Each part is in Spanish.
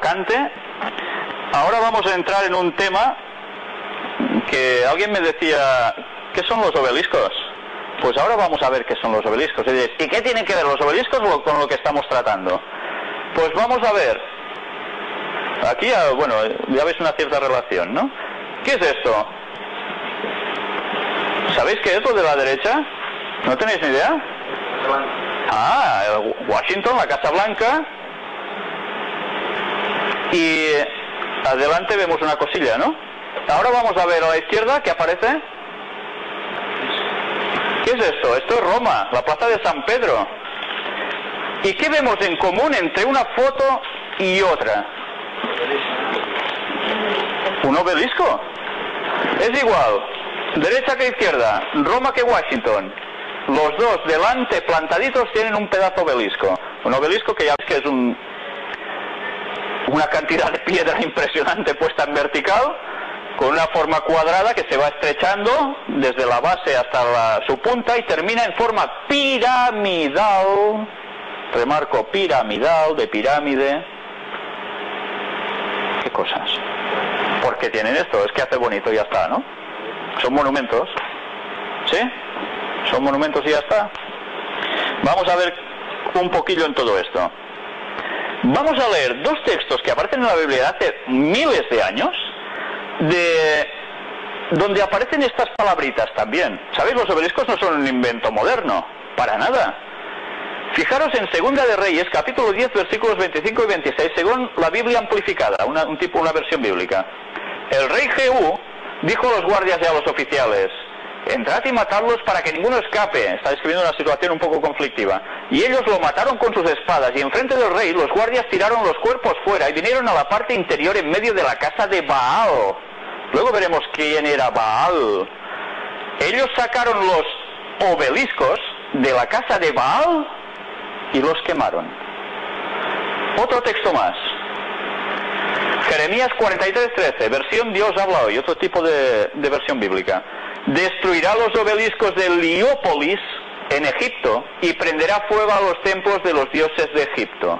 chocante. Ahora vamos a entrar en un tema que alguien me decía, ¿qué son los obeliscos? Pues ahora vamos a ver qué son los obeliscos. ¿Y qué tienen que ver los obeliscos con lo que estamos tratando? Pues vamos a ver. Aquí, bueno, ya veis una cierta relación, ¿no? ¿Qué es esto? ¿Sabéis qué es lo de la derecha? ¿No tenéis ni idea? Washington, la Casa Blanca. Y adelante vemos una cosilla, ¿no? Ahora vamos a ver a la izquierda ¿qué aparece? ¿Qué es esto? Esto es Roma, la plaza de San Pedro. ¿Y qué vemos en común entre una foto y otra? Un obelisco. Es igual, derecha que izquierda, Roma que Washington. Los dos delante plantaditos tienen un pedazo obelisco. Un obelisco que ya ves que es una cantidad de piedra impresionante puesta en vertical, con una forma cuadrada que se va estrechando desde la base hasta su punta y termina en forma piramidal. Remarco, piramidal, de pirámide. ¿Qué cosas? ¿Por qué tienen esto? Es que hace bonito y ya está, ¿no? Son monumentos. ¿Sí? Son monumentos y ya está. Vamos a ver un poquillo en todo esto. Vamos a leer dos textos que aparecen en la Biblia hace miles de años, donde aparecen estas palabritas también. ¿Sabéis? Los obeliscos no son un invento moderno, para nada. Fijaros en Segunda de Reyes, capítulo 10, versículos 25 y 26, según la Biblia amplificada, una versión bíblica. El rey Jehú dijo a los guardias y a los oficiales: entrad y matadlos para que ninguno escape. Está describiendo una situación un poco conflictiva. Y ellos lo mataron con sus espadas, y enfrente del rey los guardias tiraron los cuerpos fuera y vinieron a la parte interior en medio de la casa de Baal. Luego veremos quién era Baal. Ellos sacaron los obeliscos de la casa de Baal y los quemaron. Otro texto más. Jeremías 43:13, versión Dios habla hoy, otro tipo de versión bíblica. Destruirá los obeliscos de Heliópolis en Egipto y prenderá fuego a los templos de los dioses de Egipto.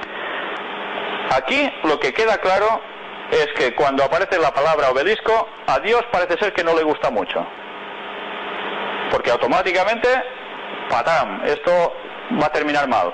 Aquí lo que queda claro es que cuando aparece la palabra obelisco, a Dios parece ser que no le gusta mucho. Porque automáticamente, ¡patam!, esto va a terminar mal.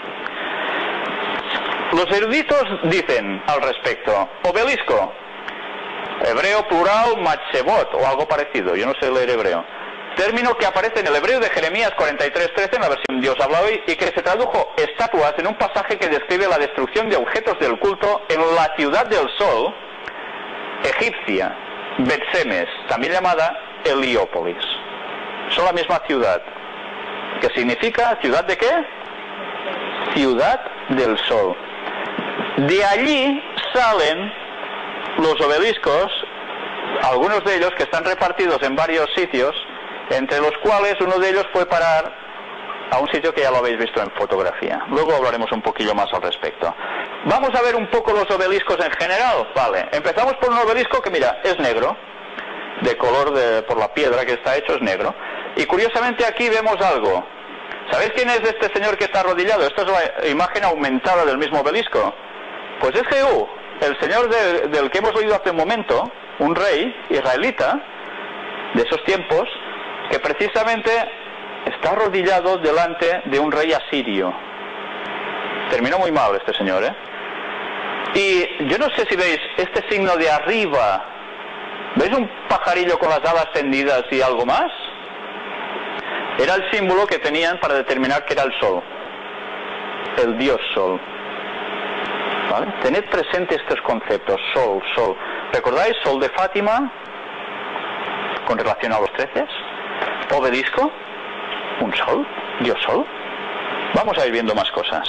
Los eruditos dicen al respecto: obelisco, hebreo plural matzebot o algo parecido, yo no sé leer hebreo, término que aparece en el hebreo de Jeremías 43:13 en la versión Dios habla hoy y que se tradujo estatuas en un pasaje que describe la destrucción de objetos del culto en la ciudad del sol egipcia, Bet-Semes, también llamada Heliópolis. Son la misma ciudad, que significa ¿ciudad de qué? Ciudad del sol. De allí salen los obeliscos, algunos de ellos que están repartidos en varios sitios, entre los cuales uno de ellos fue parar a un sitio que ya lo habéis visto en fotografía. Luego hablaremos un poquillo más al respecto. Vamos a ver un poco los obeliscos en general. Vale, empezamos por un obelisco que, mira, es negro, de color por la piedra que está hecho, es negro. Y curiosamente aquí vemos algo. ¿Sabéis quién es este señor que está arrodillado? Esta es la imagen aumentada del mismo obelisco. Pues es Jehú, el señor del que hemos oído hace un momento, un rey israelita de esos tiempos, que precisamente está arrodillado delante de un rey asirio. Terminó muy mal este señor, ¿eh? Y yo no sé si veis este signo de arriba. ¿Veis un pajarillo con las alas tendidas y algo más? Era el símbolo que tenían para determinar que era el sol, el dios sol. ¿Vale? Tened presente estos conceptos: sol, sol. ¿Recordáis sol de Fátima con relación a los 13? Obelisco, un sol, dios sol. Vamos a ir viendo más cosas.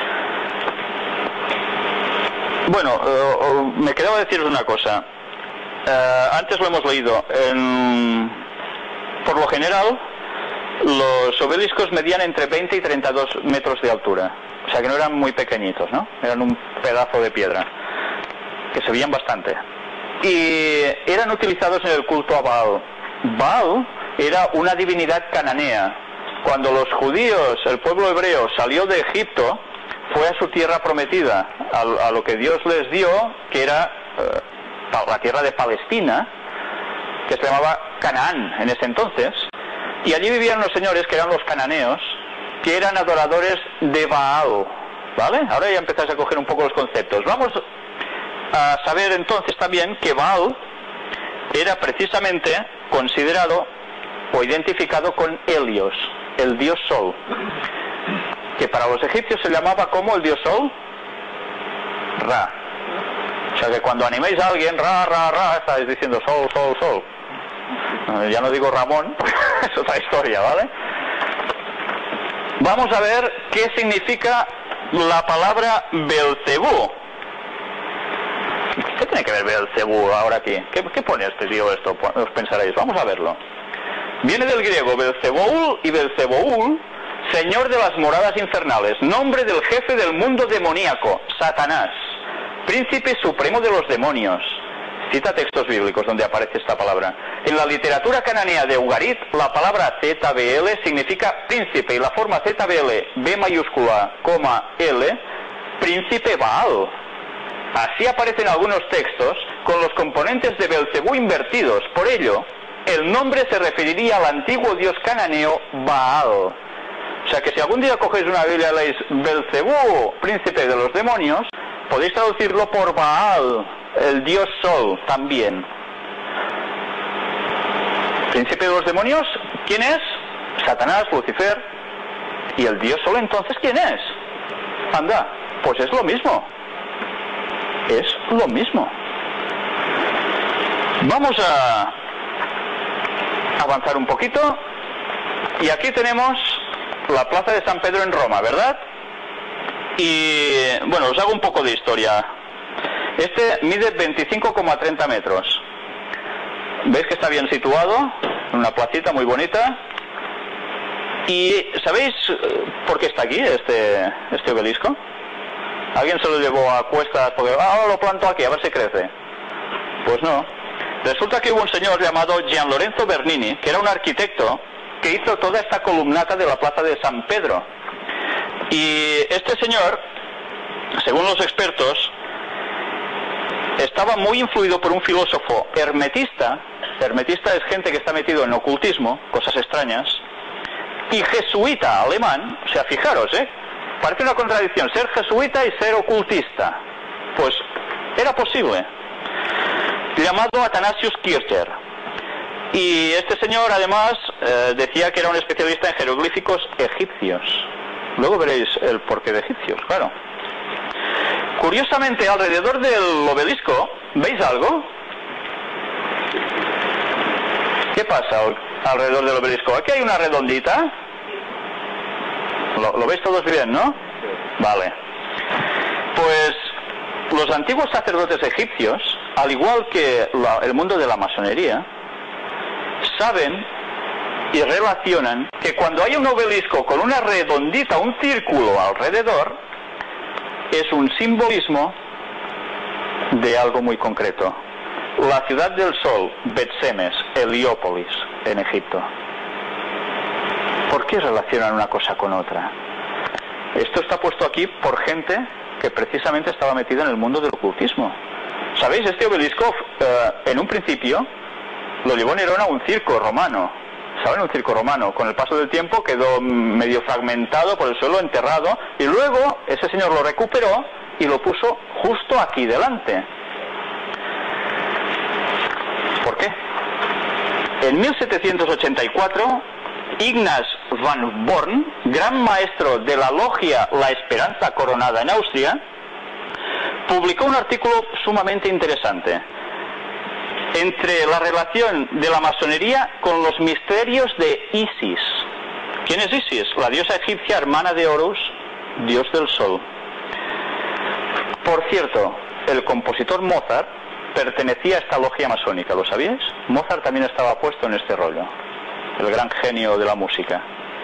Bueno, me quedaba deciros una cosa. Antes lo hemos leído. Por lo general, los obeliscos medían entre 20 y 32 metros de altura. O sea que no eran muy pequeñitos, ¿no? Eran un pedazo de piedra, que se veían bastante. Y eran utilizados en el culto a Baal. Baal era una divinidad cananea. Cuando los judíos, el pueblo hebreo, salió de Egipto, fue a su tierra prometida, a lo que Dios les dio, que era la tierra de Palestina, que se llamaba Canaán en ese entonces, y allí vivían los señores que eran los cananeos, que eran adoradores de Baal, ¿vale? Ahora ya empezáis a coger un poco los conceptos. Vamos a saber entonces también que Baal era precisamente considerado o identificado con Helios, el dios Sol, que para los egipcios se llamaba como el dios Sol, Ra. O sea que cuando animéis a alguien, Ra, Ra, Ra, estáis diciendo Sol, Sol, Sol. Ya no digo Ramón, es otra historia, ¿vale? Vamos a ver qué significa la palabra Belcebú. ¿Qué tiene que ver Belcebú ahora aquí? ¿Qué pone este tío esto? Os pensaréis, vamos a verlo. Viene del griego Belcebúl y Belcebúl, señor de las moradas infernales, nombre del jefe del mundo demoníaco, Satanás, príncipe supremo de los demonios. Cita textos bíblicos donde aparece esta palabra. En la literatura cananea de Ugarit, la palabra ZBL significa príncipe y la forma ZBL, B mayúscula, coma, L, príncipe Baal. Así aparecen algunos textos con los componentes de Belcebú invertidos. Por ello, el nombre se referiría al antiguo dios cananeo Baal. O sea que si algún día cogéis una Biblia y leéis Belcebú, príncipe de los demonios, podéis traducirlo por Baal, el dios Sol también. Príncipe de los demonios, ¿quién es? Satanás, Lucifer. ¿Y el dios Sol entonces quién es? Anda, pues es lo mismo. Es lo mismo. Vamos a avanzar un poquito. Y aquí tenemos la plaza de San Pedro en Roma, ¿verdad? Y bueno, os hago un poco de historia. Este mide 25,30 metros. ¿Veis que está bien situado? En una placita muy bonita. ¿Y sabéis por qué está aquí este obelisco? ¿Alguien se lo llevó a cuestas porque ahora lo planto aquí, a ver si crece? Pues no. Resulta que hubo un señor llamado Gian Lorenzo Bernini, que era un arquitecto, que hizo toda esta columnata de la plaza de San Pedro. Y este señor, según los expertos, estaba muy influido por un filósofo hermetista. Hermetista es gente que está metido en ocultismo, cosas extrañas, y jesuita alemán. O sea, fijaros, parece una contradicción ser jesuita y ser ocultista. Pues era posible. Llamado Athanasius Kircher. Y este señor además decía que era un especialista en jeroglíficos egipcios. Luego veréis el porqué de egipcios, claro. Curiosamente, alrededor del obelisco, ¿veis algo? ¿Qué pasa alrededor del obelisco? Aquí hay una redondita. ¿Lo veis todos bien, no? Vale. Pues los antiguos sacerdotes egipcios, al igual que el mundo de la masonería, saben y relacionan que cuando hay un obelisco con una redondita, un círculo alrededor, es un simbolismo de algo muy concreto. La ciudad del sol, Bet-Semes, Heliópolis, en Egipto. ¿Por qué relacionan una cosa con otra? Esto está puesto aquí por gente que precisamente estaba metida en el mundo del ocultismo. ¿Sabéis? Este obelisco, en un principio, lo llevó Nerón a un circo romano. ¿Saben? Un circo romano. Con el paso del tiempo quedó medio fragmentado por el suelo, enterrado, y luego ese señor lo recuperó y lo puso justo aquí delante. ¿Por qué? En 1784, Ignaz van Born, gran maestro de la logia La Esperanza Coronada en Austria, publicó un artículo sumamente interesante entre la relación de la masonería con los misterios de Isis. ¿Quién es Isis? La diosa egipcia hermana de Horus, dios del sol. Por cierto, el compositor Mozart pertenecía a esta logia masónica, ¿lo sabíais? Mozart también estaba puesto en este rollo, el gran genio de la música.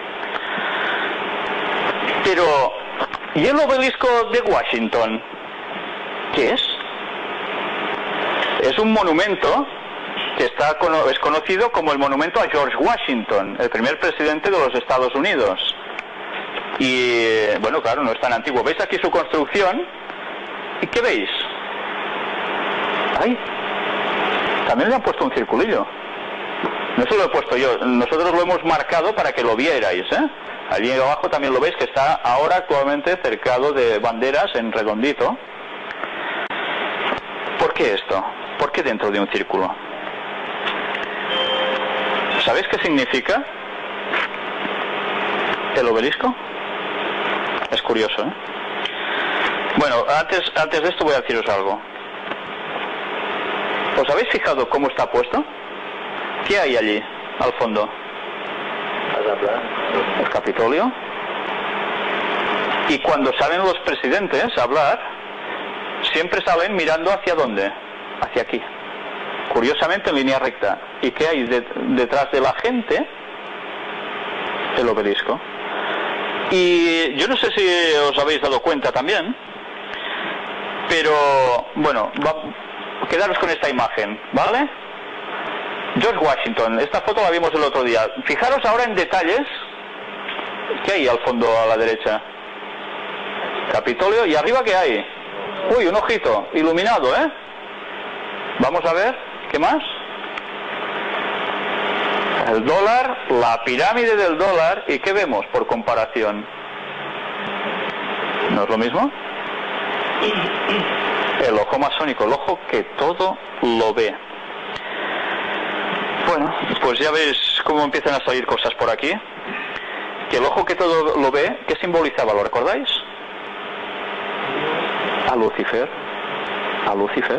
Pero, ¿y el obelisco de Washington? ¿Qué es? Es un monumento que es conocido como el monumento a George Washington, el primer presidente de los Estados Unidos. Y bueno, claro, no es tan antiguo. ¿Veis aquí su construcción? ¿Y qué veis? ¡Ay! También le han puesto un circulillo. No se lo he puesto yo, nosotros lo hemos marcado para que lo vierais, ¿eh? Allí abajo también lo veis, que está ahora actualmente cercado de banderas en redondito. ¿Por qué esto? ¿Por qué dentro de un círculo? ¿Sabéis qué significa el obelisco? Es curioso, ¿eh? Bueno, antes de esto voy a deciros algo. ¿Os habéis fijado cómo está puesto? ¿Qué hay allí, al fondo? El Capitolio. Y cuando salen los presidentes a hablar, siempre salen mirando hacia dónde, hacia aquí, curiosamente en línea recta. ¿Y qué hay detrás de la gente? El obelisco. Y yo no sé si os habéis dado cuenta también, pero bueno, quedaros con esta imagen, ¿vale? George Washington, esta foto la vimos el otro día. Fijaros ahora en detalles. ¿Qué hay al fondo a la derecha? Capitolio. ¿Y arriba qué hay? Uy, un ojito iluminado, ¿eh? Vamos a ver, ¿qué más? El dólar, la pirámide del dólar. ¿Y qué vemos por comparación? ¿No es lo mismo? El ojo masónico, el ojo que todo lo ve. Bueno, pues ya veis cómo empiezan a salir cosas por aquí. Que el ojo que todo lo ve, ¿qué simbolizaba? ¿Lo recordáis? A Lucifer. A Lucifer.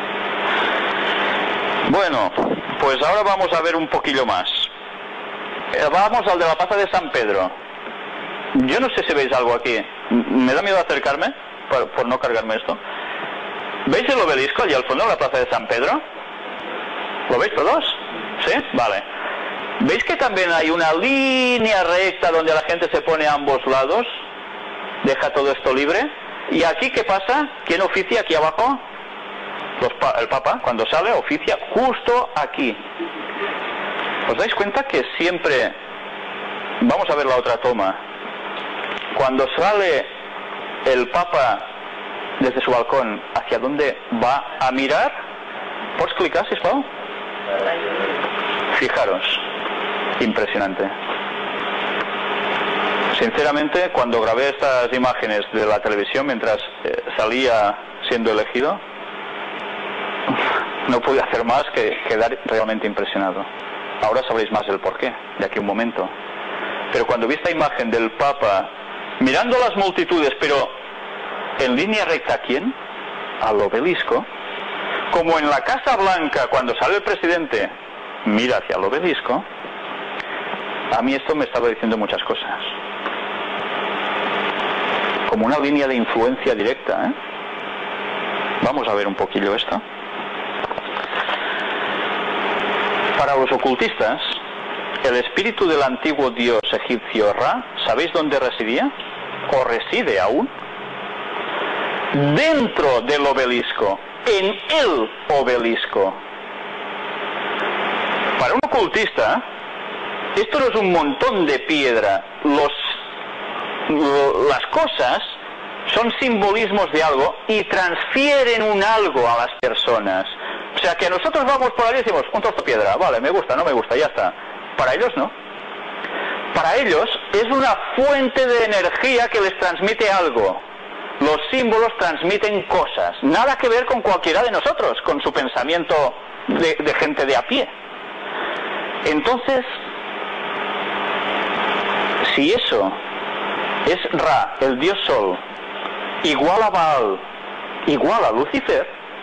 Bueno, pues ahora vamos a ver un poquillo más. Vamos al de la Plaza de San Pedro. Yo no sé si veis algo aquí. Me da miedo acercarme, por no cargarme esto. ¿Veis el obelisco allí al fondo de la Plaza de San Pedro? ¿Lo veis todos? ¿Sí? Vale. ¿Veis que también hay una línea recta donde la gente se pone a ambos lados? Deja todo esto libre. ¿Y aquí qué pasa? ¿Quién oficia aquí abajo? El Papa, cuando sale, oficia justo aquí. ¿Os dais cuenta que siempre... Vamos a ver la otra toma. Cuando sale el Papa desde su balcón, ¿hacia dónde va a mirar? ¿Pots clicar, sisplau? Fijaros, impresionante. Sinceramente, cuando grabé estas imágenes de la televisión mientras salía siendo elegido, no pude hacer más que quedar realmente impresionado. Ahora sabréis más el porqué, de aquí a un momento. Pero cuando vi esta imagen del Papa mirando las multitudes, pero en línea recta, ¿a quién? Al obelisco. Como en la Casa Blanca, cuando sale el presidente, mira hacia el obelisco. A mí esto me estaba diciendo muchas cosas. Como una línea de influencia directa, ¿eh? Vamos a ver un poquillo esto. Para los ocultistas, el espíritu del antiguo dios egipcio Ra, ¿sabéis dónde residía? ¿O reside aún? Dentro del obelisco, en el obelisco. Para un ocultista, esto no es un montón de piedra. Las cosas son simbolismos de algo y transfieren un algo a las personas. O sea que nosotros vamos por allí y decimos, un trozo de piedra, vale, me gusta, no me gusta, ya está. Para ellos no. Para ellos es una fuente de energía que les transmite algo. Los símbolos transmiten cosas. Nada que ver con cualquiera de nosotros, con su pensamiento de gente de a pie. Entonces, si eso es Ra, el dios Sol, igual a Baal, igual a Lucifer,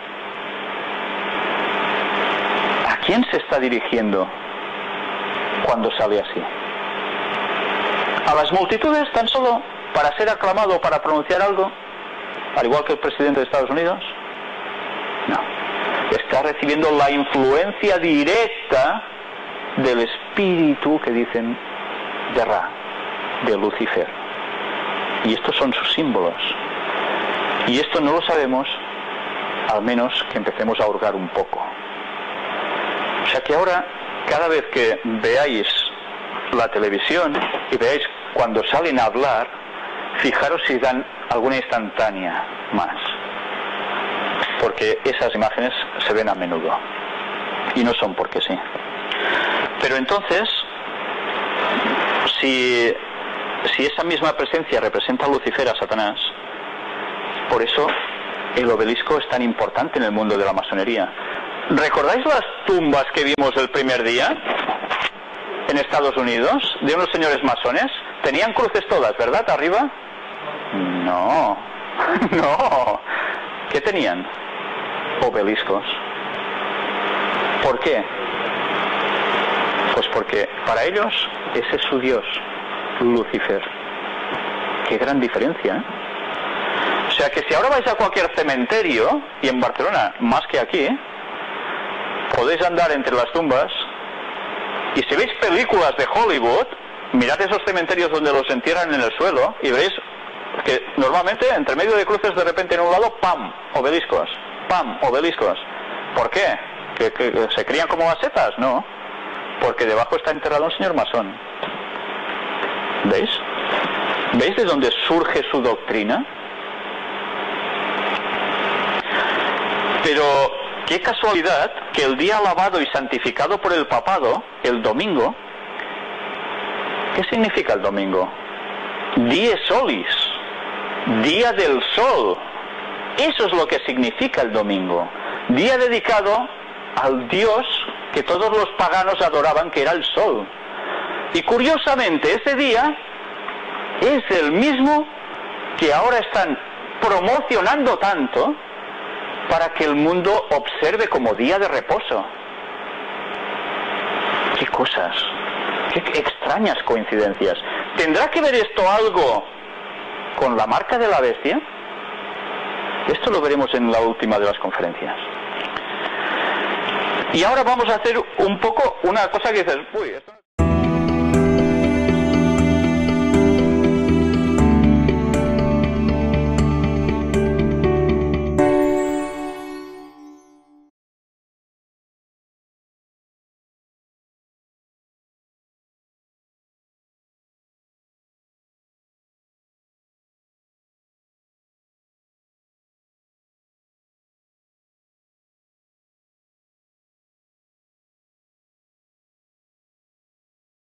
¿a quién se está dirigiendo cuando sale así? ¿A las multitudes tan solo para ser aclamado, para pronunciar algo? Al igual que el presidente de Estados Unidos. No. Está recibiendo la influencia directa del espíritu que dicen de Ra, de Lucifer. Y estos son sus símbolos. Y esto no lo sabemos, al menos que empecemos a hurgar un poco. O sea que ahora, cada vez que veáis la televisión y veáis cuando salen a hablar, fijaros si dan alguna instantánea más, porque esas imágenes se ven a menudo y no son porque sí. Pero entonces, si esa misma presencia representa a Lucifer, a Satanás, por eso el obelisco es tan importante en el mundo de la masonería. ¿Recordáis las tumbas que vimos el primer día en Estados Unidos de unos señores masones? Tenían cruces todas, ¿verdad? Arriba. No, no. ¿Qué tenían? Obeliscos. ¿Por qué? Pues porque para ellos ese es su Dios, Lucifer. Qué gran diferencia, ¿eh? O sea que si ahora vais a cualquier cementerio, y en Barcelona más que aquí, podéis andar entre las tumbas, y si veis películas de Hollywood, mirad esos cementerios donde los entierran en el suelo, y veréis que normalmente entre medio de cruces de repente en un lado, ¡pam!, obeliscos, ¡pam!, obeliscos. ¿Por qué? ¿Que se crían como macetas? No, porque debajo está enterrado un señor masón. ¿Veis? ¿Veis de dónde surge su doctrina? Pero qué casualidad que el día alabado y santificado por el papado, el domingo, ¿qué significa el domingo? Die solis, día del sol. Eso es lo que significa el domingo. Día dedicado al Dios que todos los paganos adoraban, que era el sol. Y curiosamente ese día es el mismo que ahora están promocionando tanto para que el mundo observe como día de reposo. ¡Qué cosas! ¡Qué extrañas coincidencias! ¿Tendrá que ver esto algo con la marca de la bestia? Esto lo veremos en la última de las conferencias. Y ahora vamos a hacer un poco una cosa que dices, uy, esto...